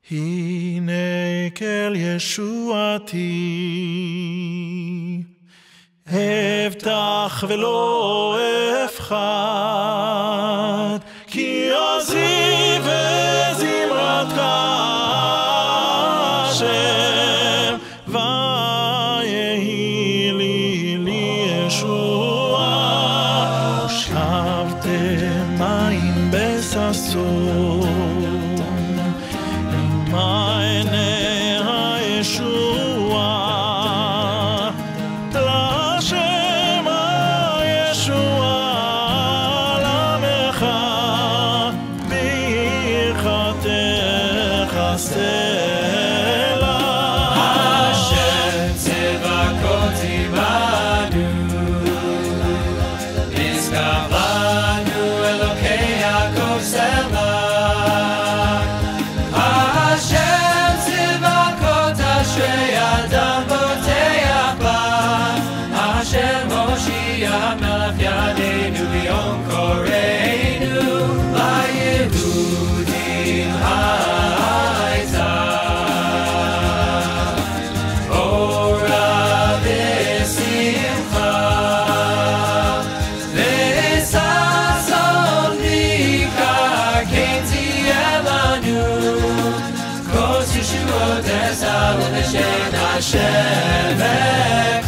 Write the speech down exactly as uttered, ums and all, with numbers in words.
הנה כל ישועתי, הבטח ולא אפחד, כי עוזרי וזמרתך השם, ויהי לי לי ישועה. ושאבתם מים בששון, מעייני הישועה, להשם הישועה למך, ברכתך סלע. השם צבאות עמנו, נשגב לנו אלוקי יעקב סלע. השם צבאות אשרי אדם בוטח בה, השם מושיע מלך ידינו ביום קוראנו, ליהודים הייתה אורה ושמחה, וששון ויקר כן תהיה לנו, כוס ישועות עשה ובשם השם.